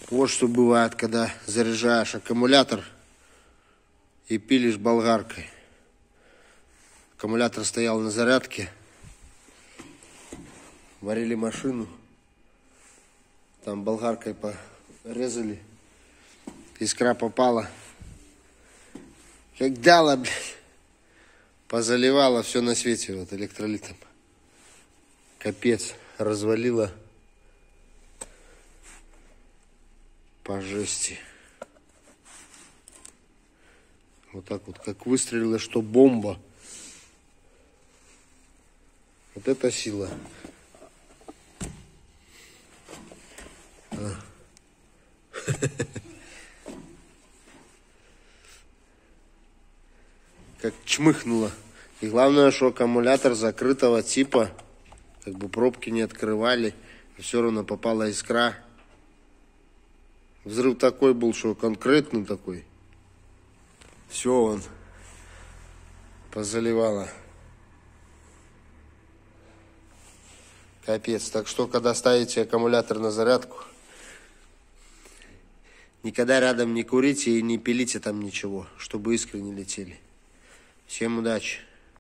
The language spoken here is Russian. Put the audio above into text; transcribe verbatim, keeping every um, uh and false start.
Вот что бывает, когда заряжаешь аккумулятор и пилишь болгаркой. Аккумулятор стоял на зарядке. Варили машину. Там болгаркой порезали. Искра попала. Как дала, блядь. Позаливала все на свете вот электролитом. Капец. Развалила. По жести. Вот так вот, как выстрелила, что бомба. Вот это сила. А. Как чмыхнуло. И главное, что аккумулятор закрытого типа, как бы пробки не открывали, все равно попала искра. Взрыв такой был, что конкретный такой. Все он позаливало. Капец. Так что, когда ставите аккумулятор на зарядку, никогда рядом не курите и не пилите там ничего, чтобы искры не летели. Всем удачи.